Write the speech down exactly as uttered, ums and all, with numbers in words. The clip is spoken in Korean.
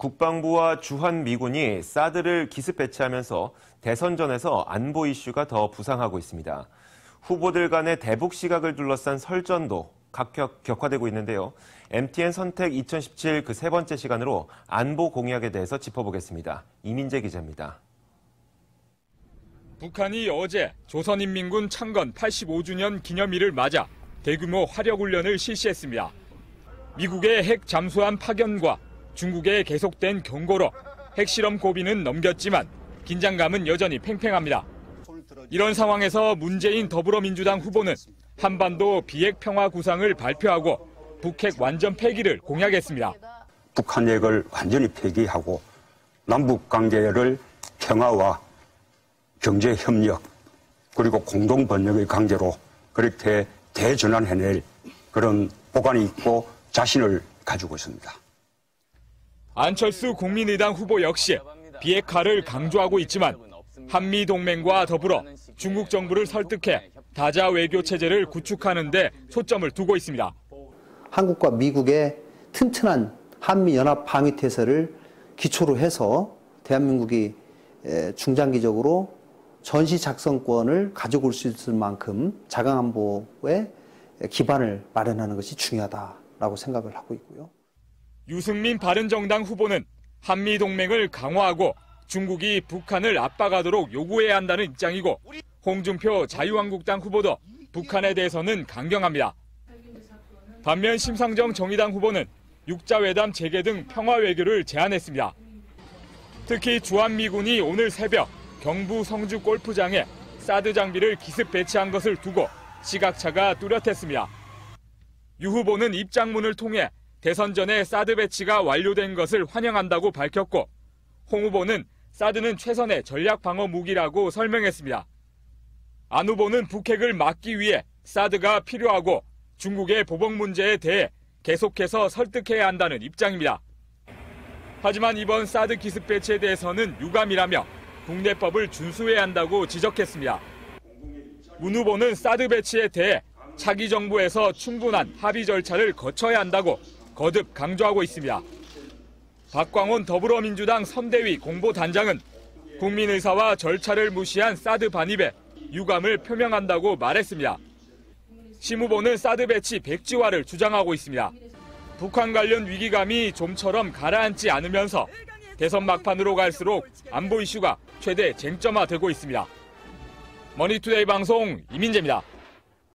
국방부와 주한미군이 사드를 기습 배치하면서 대선전에서 안보 이슈가 더 부상하고 있습니다. 후보들 간의 대북 시각을 둘러싼 설전도 각격 격화되고 있는데요. 엠티엔 선택 이천십칠 그 세 번째 시간으로 안보 공약에 대해서 짚어보겠습니다. 이민재 기자입니다. 북한이 어제 조선인민군 창건 팔십오 주년 기념일을 맞아 대규모 화력훈련을 실시했습니다. 미국의 핵 잠수함 파견과 중국의 계속된 경고로 핵실험 고비는 넘겼지만 긴장감은 여전히 팽팽합니다. 이런 상황에서 문재인 더불어민주당 후보는 한반도 비핵 평화 구상을 발표하고 북핵 완전 폐기를 공약했습니다. 북한 핵을 완전히 폐기하고 남북 관계를 평화와 경제 협력 그리고 공동 번영의 강제로 그렇게 대전환해낼 그런 보관이 있고 자신을 가지고 있습니다. 안철수 국민의당 후보 역시 비핵화를 강조하고 있지만 한미동맹과 더불어 중국 정부를 설득해 다자 외교 체제를 구축하는 데 초점을 두고 있습니다. 한국과 미국의 튼튼한 한미연합 방위태세를 기초로 해서 대한민국이 중장기적으로 전시 작성권을 가지고 올 수 있을 만큼 자강안보의 기반을 마련하는 것이 중요하다라고 생각을 하고 있고요. 유승민 바른정당 후보는 한미동맹을 강화하고 중국이 북한을 압박하도록 요구해야 한다는 입장이고 홍준표 자유한국당 후보도 북한에 대해서는 강경합니다. 반면 심상정 정의당 후보는 육자회담 재개 등 평화 외교를 제안했습니다. 특히 주한미군이 오늘 새벽 경부 성주 골프장에 사드 장비를 기습 배치한 것을 두고 시각차가 뚜렷했습니다. 유 후보는 입장문을 통해 대선 전에 사드 배치가 완료된 것을 환영한다고 밝혔고 홍 후보는 사드는 최선의 전략 방어 무기라고 설명했습니다. 안 후보는 북핵을 막기 위해 사드가 필요하고 중국의 보복 문제에 대해 계속해서 설득해야 한다는 입장입니다. 하지만 이번 사드 기습 배치에 대해서는 유감이라며 국내법을 준수해야 한다고 지적했습니다. 문 후보는 사드 배치에 대해 차기 정부에서 충분한 합의 절차를 거쳐야 한다고 거듭 강조하고 있습니다. 박광온 더불어민주당 선대위 공보단장은 국민 의사와 절차를 무시한 사드 반입에 유감을 표명한다고 말했습니다. 심 후보는 사드 배치 백지화를 주장하고 있습니다. 북한 관련 위기감이 좀처럼 가라앉지 않으면서 대선 막판으로 갈수록 안보 이슈가 최대 쟁점화되고 있습니다. 머니투데이 방송 이민재입니다.